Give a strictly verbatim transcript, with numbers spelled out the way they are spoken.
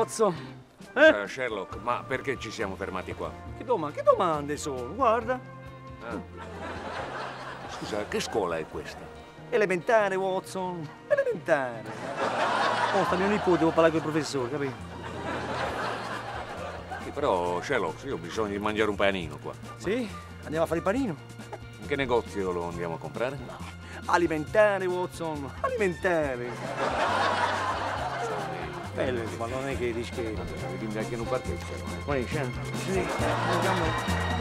Watson? Eh? Uh, Sherlock, ma perché ci siamo fermati qua? Che domande, che domande sono? Guarda. Ah. Scusa, che scuola è questa? Elementare, Watson. Elementare. Oh, sta mio nipote, devo parlare con il professore, capito? Sì, però, Sherlock, io ho bisogno di mangiare un panino qua. Sì? Andiamo a fare il panino? In che negozio lo andiamo a comprare? No. Alimentare, Watson. Alimentare. Bello, ma non è che dici che... Vedi anche in un parcheggio. Guarda, c'è. Sì, andiamo.